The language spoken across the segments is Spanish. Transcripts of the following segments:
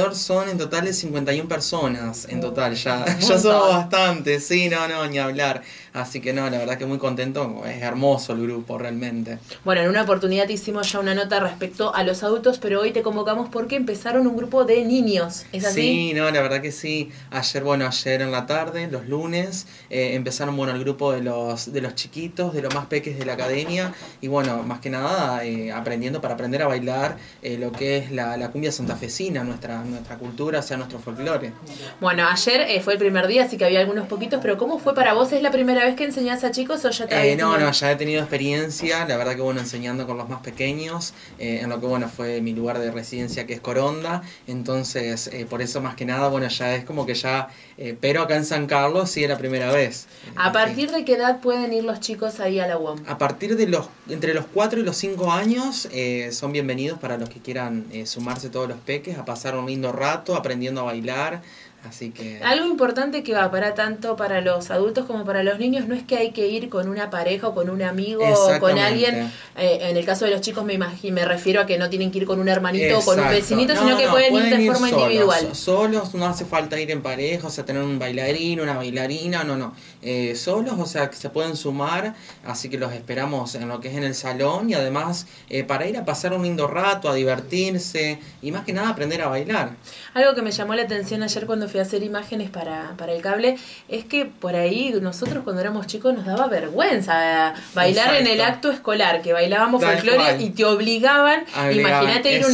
mayor son en total de 51 personas, en total, ya Un somos montón. bastantes, sí, no, ni hablar. Así que no, la verdad que muy contento, es hermoso el grupo realmente. Bueno, en una oportunidad hicimos ya una nota respecto a los adultos, pero hoy te convocamos porque empezaron un grupo de niños, ¿es así? Sí, no, la verdad que sí. Ayer en la tarde, los lunes, empezaron, bueno, el grupo de los chiquitos, de los más peques de la academia, y bueno, más que nada, aprendiendo para aprender a bailar lo que es la cumbia santafesina, nuestra cultura, o sea, nuestro folclore. Bueno, ayer fue el primer día, así que había algunos poquitos, pero ¿cómo fue para vos? ¿Es la primera vez que enseñás a chicos o ya te habías tenido? No, ya he tenido experiencia, la verdad que bueno, enseñando con los más pequeños, en lo que bueno fue mi lugar de residencia que es Coronda, entonces por eso más que nada, bueno, ya es como que ya, pero acá en San Carlos sí es la primera vez. ¿A Sí. partir de qué edad pueden ir los chicos ahí a la UOM? A partir de entre los 4 y los 5 años son bienvenidos para los que quieran sumarse todos los peques, a pasar un lindo rato aprendiendo a bailar, así que... Algo importante que va para tanto para los adultos como para los niños no es que hay que ir con una pareja o con un amigo o con alguien. En el caso de los chicos me refiero a que no tienen que ir con un hermanito o con un vecinito, sino que pueden ir de forma individual. Solos, no hace falta ir en pareja, o sea, tener un bailarín, una bailarina, no. Solos, o sea, que se pueden sumar, así que los esperamos en lo que es en el salón y además para ir a pasar un lindo rato, a divertirse y más que nada aprender a bailar. Algo que me llamó la atención ayer cuando fui a hacer imágenes para el cable es que por ahí nosotros cuando éramos chicos nos daba vergüenza bailar. Exacto. En el acto escolar, que bailábamos folclore y te obligaban, imagínate ir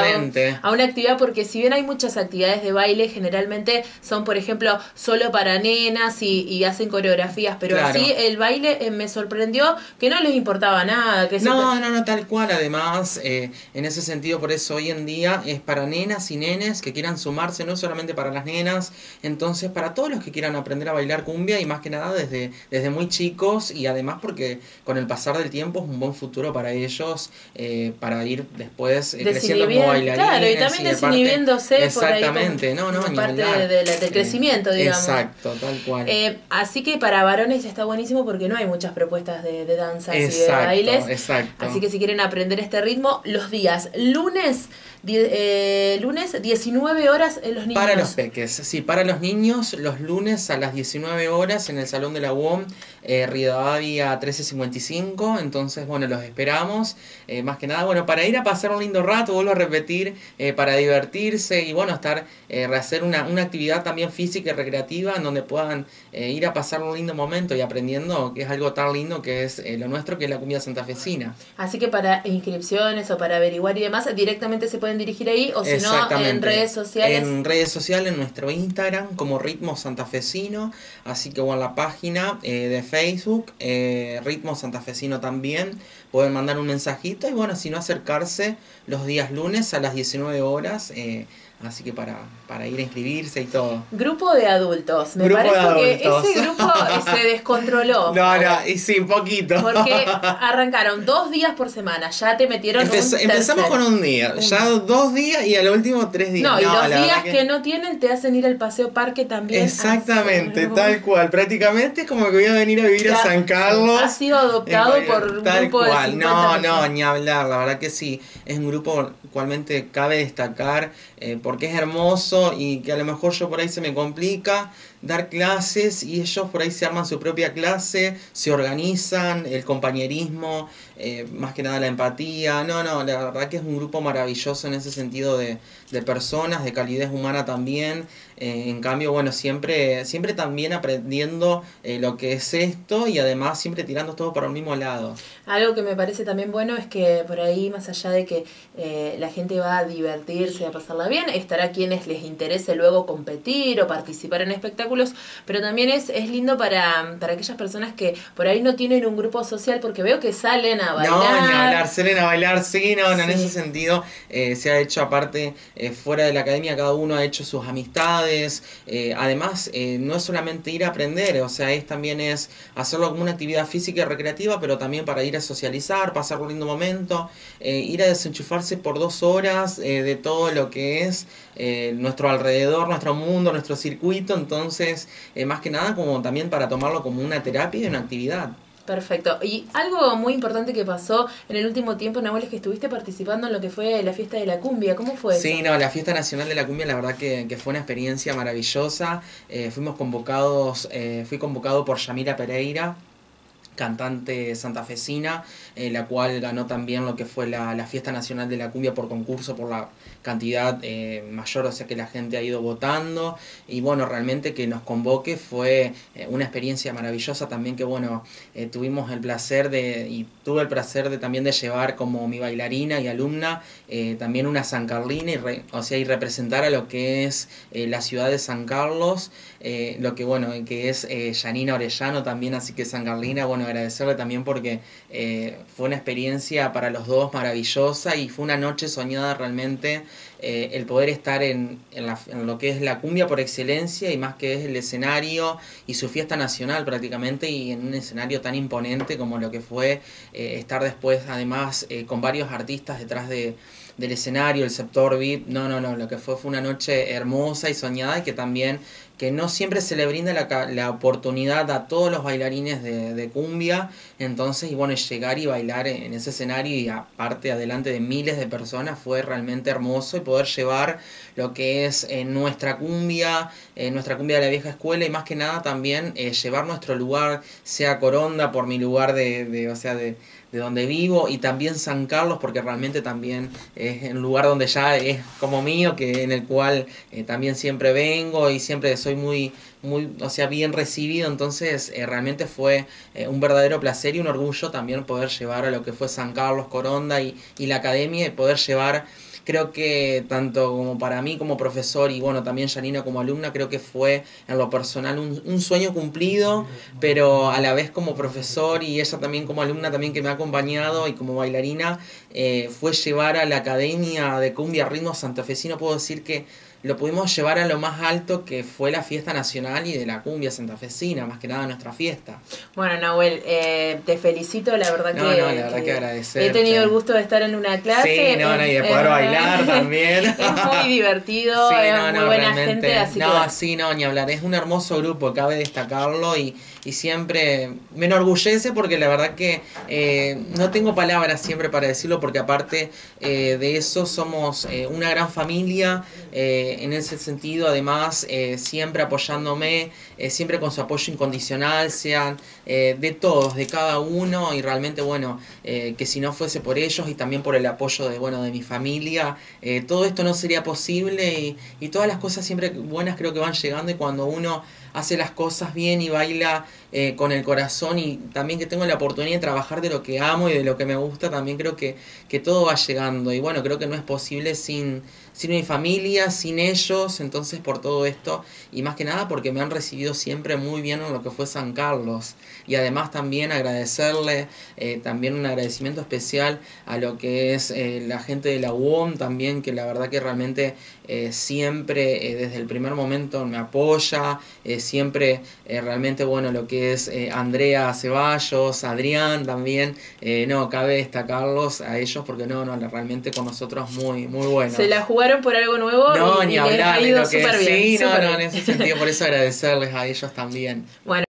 a una actividad, porque si bien hay muchas actividades de baile, generalmente son, por ejemplo, solo para nenas y hacen coreografías, pero claro, así el baile me sorprendió que no les importaba nada. Que no, tal cual, además, en ese sentido, por eso hoy en día es para nenas y nenes que quieran sumarse, no solamente para las nenas, entonces para todos los que quieran aprender a bailar cumbia y más que nada desde muy chicos y además porque con el pasar del tiempo es un buen futuro para ellos, para ir después creciendo como bailarines. Claro, y también desinhibiéndose exactamente, por ahí, no, parte del crecimiento, digamos. Exacto, tal cual. Así que para varones está buenísimo porque no hay muchas propuestas de danzas y de bailes. Exacto. Así que si quieren aprender este ritmo, los días lunes 19 horas en los niños. Para los peques, sí, para los niños, los lunes a las 19 horas en el Salón de la UOM, Rivadavia 1355, entonces, bueno, los esperamos, más que nada, bueno, para ir a pasar un lindo rato, vuelvo a repetir, para divertirse y, bueno, hacer una actividad también física y recreativa en donde puedan ir a pasar un lindo momento y aprendiendo, que es algo tan lindo que es lo nuestro, que es la comida santafesina. Así que para inscripciones o para averiguar y demás, directamente se pueden dirigir ahí, o si no, en redes sociales. En redes sociales, en nuestro Instagram, como Ritmo Santafesino, así que o en la página de Facebook, Ritmo Santafesino también, pueden mandar un mensajito y bueno, si no acercarse los días lunes a las 19 horas, así que para ir a inscribirse y todo. Grupo de adultos. Me parece que ese grupo se descontroló. No, y sí, un poquito. Porque arrancaron 2 días por semana. Ya te metieron empezamos con un día. Ya 2 días y al último 3 días. No, y los días que no tienen te hacen ir al paseo parque también. Exactamente, tal cual. Prácticamente es como que voy a venir a vivir a San Carlos. Ha sido adoptado por un grupo de 50 No, ni hablar. La verdad que sí. Es un grupo cualmente cabe destacar porque es hermoso y que a lo mejor yo por ahí se me complica dar clases y ellos por ahí se arman su propia clase, se organizan, el compañerismo, más que nada la empatía. No, la verdad que es un grupo maravilloso en ese sentido de personas, de calidez humana también. En cambio, bueno, siempre también aprendiendo lo que es esto y además siempre tirando todo para el mismo lado. Algo que me parece también bueno es que por ahí, más allá de que la gente va a divertirse, a pasarla bien, estará quienes les interese luego competir o participar en espectáculos, pero también es lindo para aquellas personas que por ahí no tienen un grupo social, porque veo que salen a bailar. No, ni hablar, salen a bailar, sí, en ese sentido se ha hecho aparte fuera de la academia, cada uno ha hecho sus amistades, además no es solamente ir a aprender, o sea, también es hacerlo como una actividad física y recreativa, pero también para ir a socializar, pasar un lindo momento, ir a desenchufarse por 2 horas de todo lo que es nuestro alrededor, nuestro mundo, nuestro circuito, entonces más que nada como también para tomarlo como una terapia y una actividad. Perfecto. Y algo muy importante que pasó en el último tiempo, Nahuel, es que estuviste participando en lo que fue la fiesta de la cumbia. ¿Cómo fue Sí, eso? no, la Fiesta Nacional de la Cumbia, la verdad que fue una experiencia maravillosa. Fuimos convocados, fui convocado por Yamira Pereira, cantante santafesina, la cual ganó también lo que fue la Fiesta Nacional de la Cumbia por concurso, por la cantidad mayor, o sea que la gente ha ido votando, y bueno, realmente que nos convoque fue una experiencia maravillosa también, que bueno, tuvimos el placer y tuve el placer de también de llevar como mi bailarina y alumna también una San Carlina, y representar a lo que es la ciudad de San Carlos, lo que bueno, que es Janina Orellano también, así que San Carlina, bueno, agradecerle también porque fue una experiencia para los dos maravillosa y fue una noche soñada realmente, el poder estar en lo que es la cumbia por excelencia y más que es el escenario y su fiesta nacional prácticamente, y en un escenario tan imponente como lo que fue estar después además con varios artistas detrás del escenario, el sector VIP, no, lo que fue una noche hermosa y soñada, y que también que no siempre se le brinda la oportunidad a todos los bailarines de cumbia, entonces, y bueno, llegar y bailar en ese escenario y aparte adelante de miles de personas fue realmente hermoso, y poder llevar lo que es nuestra cumbia de la vieja escuela, y más que nada también llevar nuestro lugar, sea Coronda por mi lugar de donde vivo, y también San Carlos porque realmente también es un lugar donde ya es como mío, que en el cual también siempre vengo y siempre soy muy bien recibido, entonces realmente fue un verdadero placer y un orgullo también poder llevar a lo que fue San Carlos, Coronda y la academia, y poder llevar. Creo que tanto como para mí como profesor y bueno, también Janina como alumna, creo que fue en lo personal un sueño cumplido, pero a la vez como profesor y ella también como alumna también que me ha acompañado y como bailarina, fue llevar a la Academia de Cumbia Ritmo Santafesino, puedo decir que lo pudimos llevar a lo más alto, que fue la fiesta nacional y de la cumbia santafesina, más que nada nuestra fiesta. Bueno, Nahuel, te felicito, la verdad la verdad que agradecerte. He tenido el gusto de estar en una clase. Sí, y de poder bailar también. Es muy divertido, sí, es muy buena realmente. gente, así que... Ni hablar, es un hermoso grupo, cabe destacarlo, y siempre me enorgullece porque la verdad que no tengo palabras siempre para decirlo, porque aparte de eso somos una gran familia, en ese sentido, además siempre apoyándome, siempre con su apoyo incondicional, sean de todos, de cada uno, y realmente bueno, que si no fuese por ellos y también por el apoyo de mi familia, todo esto no sería posible, y todas las cosas siempre buenas creo que van llegando, y cuando uno hace las cosas bien y baila con el corazón, y también que tengo la oportunidad de trabajar de lo que amo y de lo que me gusta, también creo que todo va llegando, y bueno, creo que no es posible sin mi familia, sin ellos, entonces por todo esto, y más que nada porque me han recibido siempre muy bien en lo que fue San Carlos, y además también agradecerle, también un agradecimiento especial a lo que es la gente de la UOM también, que la verdad que realmente siempre desde el primer momento me apoya, siempre realmente bueno, lo que es Andrea Ceballos, Adrián también, cabe destacarlos a ellos porque realmente con nosotros muy bueno. Se la jugaron por algo nuevo, ni y hablar, les ha ido súper bien. Sí, en ese sentido, por eso agradecerles a ellos también. Bueno.